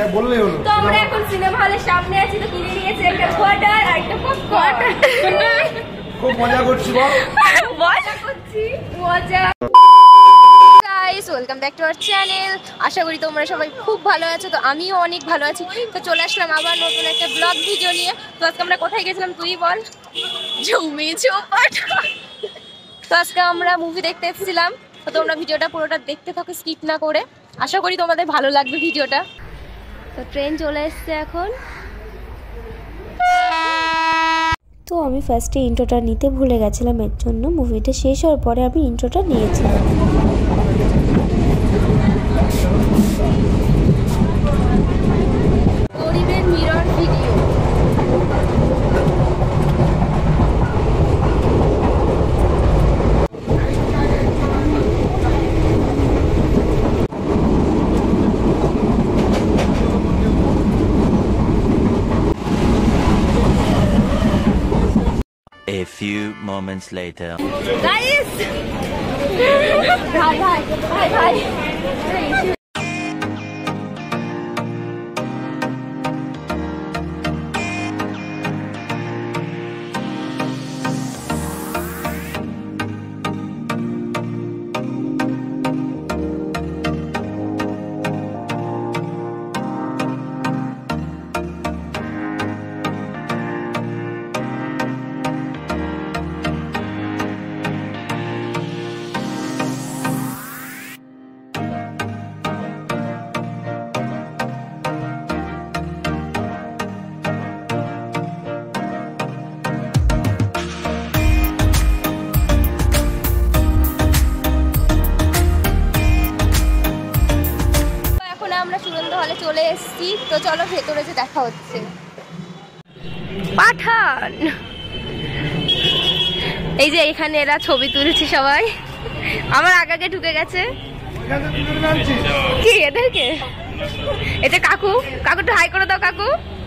বললেই হলো। তো আমরা এখন সিনেমা হলের সামনে আছি, তো কিনে নিয়েছি একটা কোয়ার্টার আর একটা পপকর্ন। খুব মজা করছি বল। মজা করছি, মজা। Guys, welcome back to our channel. আশা করি তোমরা সবাই খুব ভালো আছো। তো আমিও অনেক ভালো আছি। তো চলে আসলাম আবার নতুন একটা ব্লগ ভিডিও নিয়ে। তো আজকে আমরা কোথায় গেছিলাম তুই বল? জমি চৌপাটা। তো আজকে আমরা মুভি দেখতে এসেছিলাম। তো তোমরা ভিডিওটা পুরোটা দেখতে থাকো, স্কিপ না করে। আশা করি তোমাদের ভালো লাগবে ভিডিওটা। তো ট্রেন চলে এসছে এখন। তো আমি ফার্স্টে ইন্ট্রোটা নিতে ভুলে গেছিলাম, এর জন্য মুভিটা শেষ হওয়ার পরে আমি ইন্ট্রোটা নিয়েছিলাম। গরিবের mirror video. A few moments later. Guys! Bye. চলে এসেছি, তো চলো ভেতরে যে দেখা হচ্ছে। পাঠান, এই যে এখানে এরা ছবি তুলছে সবাই, আমার আগে ঢুকে গেছে। কি এদেরকে? এটা কাকু, কাকু একটু হাই করে দাও কাকু।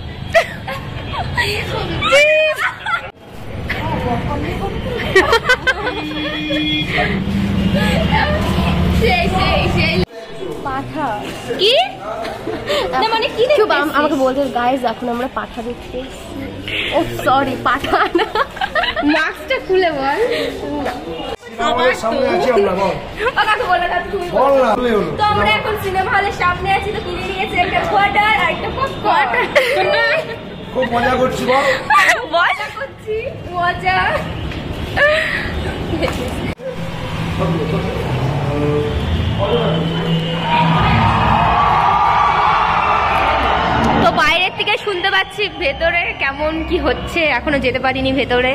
পাঠা কি না মানে কি আমাকে বলতে গাইস, এখন আমরা পাঠা দেখতে। ও সরি, পাঠা না, মাস্কটা খুলে বল। তো আমরা এখন সিনেমা হলের সামনে আছি, তো কিনে নিয়েছি একটা কোয়ার্টার আর একটা পপকর্ন। খুব মজা করছি বল। মজা করছি, মজা। তো বাইরের থেকে শুনতে পাচ্ছি, ভেতরে কেমন কি হচ্ছে এখনো যেতে পারিনি ভেতরে।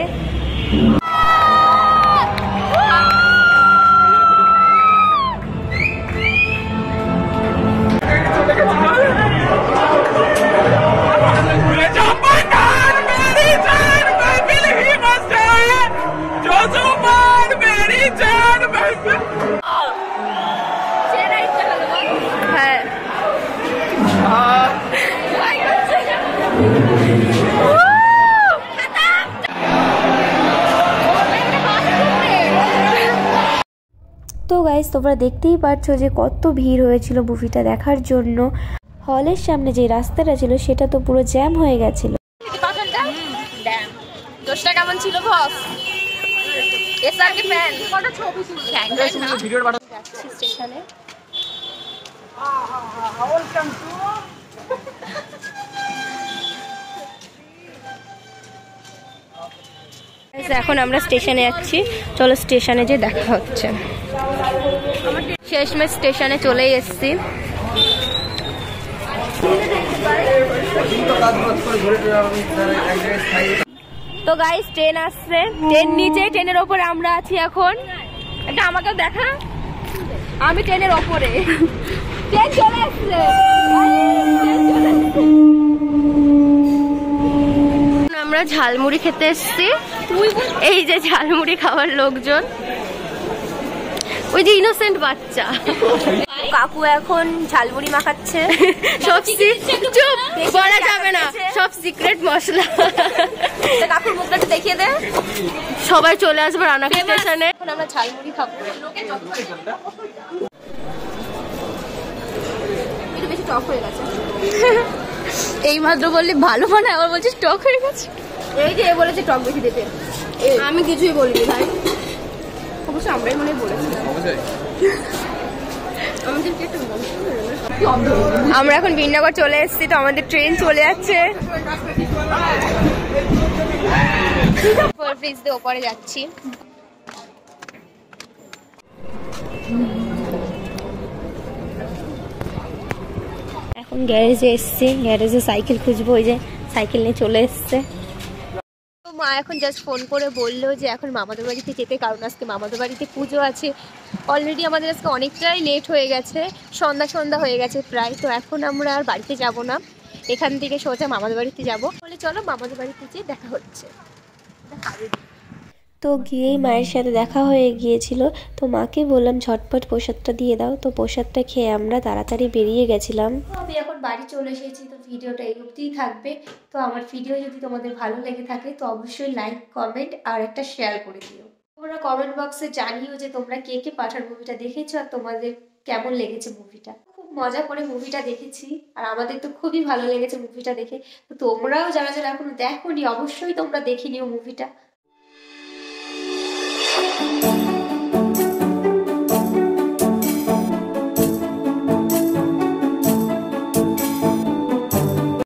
তো গাইস, তোমরা দেখতেই পারছো যে কত ভিড় হয়েছিল মুভিটা দেখার জন্য। হলের সামনে যে রাস্তাটা ছিল সেটা তো পুরো জ্যাম হয়ে গেছিল। দোষটা কেমন ছিল বস? এসআর কে ফ্যান কটা ছবি তুলছে ভিডিও পাঠাচ্ছি স্টেশনে। Welcome to. এখন আমরা স্টেশনে যাচ্ছি, চলো স্টেশনে যে দেখা হচ্ছে। শেষমেশ স্টেশনে চলেই এসেছি। তো গাইস, ট্রেন আসছে, ট্রেন নিচে, ট্রেনের ওপরে আমরা আছি এখন। এটা আমাকেও দেখা, আমি ট্রেনের ওপরে। ট্রেন চলে আসছে। আমরা ঝালমুড়ি খেতে এসেছি। এই যে ঝালমুড়ি খাওয়ার লোকজন, ওই যে ইনোসেন্ট বাচ্চা কাকু এখন ঝালমুড়ি মাখাচ্ছে। সব বলা যাবে না, সব সিক্রেট মশলা। কাকুর মুখটা দেখিয়ে দে, সবাই চলে আসবে রানাঘাট স্টেশনে। এখন আমরা ঝালমুড়ি খাবো। একটু বেশি টক হয়ে গেছে। এই মাত্র বললি ভালো বানায়, আবার বলছিস টক হয়ে গেছে। এই যে বলেছে টক বেশি দিতে, আমি কিছুই বলিনি ভাই, অবশ্য আমরাই মনে বলেছিলাম। আমরা এখন বিনগর চলে এসেছি, তো আমাদের ট্রেন চলে যাচ্ছে। ব্রিজ দিয়ে ওপরে যাচ্ছি। এখন গ্যারেজে এসছি, গ্যারেজে সাইকেল খুঁজবো, ওই যে সাইকেল নিয়ে চলে এসছে। তো মা এখন জাস্ট ফোন করে বললো যে এখন মামাদের বাড়িতে যেতে, কারণ আজকে মামাদের বাড়িতে পুজো আছে। অলরেডি আমাদের আজকে অনেকটাই লেট হয়ে গেছে, সন্ধ্যা হয়ে গেছে প্রায়। তো এখন আমরা আর বাড়িতে যাব না, এখান থেকে সোজা মামাদের বাড়িতে যাব। বলে চলো মামাদের বাড়িতে যেয়ে দেখা হচ্ছে। তো গিয়েই মায়ের সাথে দেখা হয়ে গিয়েছিল, তো মাকে বললাম ঝটপট প্রসাদটা দিয়ে দাও। তো প্রসাদটা খেয়ে আমরা তাড়াতাড়ি বেরিয়ে গেছিলাম। আমি এখন বাড়ি চলে এসেছি, তো ভিডিওটা এই অবধিই থাকবে। তো আমার ভিডিও যদি তোমাদের ভালো লেগে থাকে তো অবশ্যই লাইক, কমেন্ট আর একটা শেয়ার করে দিও। তোমরা কমেন্ট বক্সে জানিও যে তোমরা কে কে পাঠান মুভিটা দেখেছো আর তোমাদের কেমন লেগেছে মুভিটা। খুব মজা করে মুভিটা দেখেছি আর আমাদের তো খুবই ভালো লেগেছে মুভিটা দেখে। তো তোমরাও যারা যারা এখনো দেখোনি অবশ্যই তোমরা দেখে নিও মুভিটা।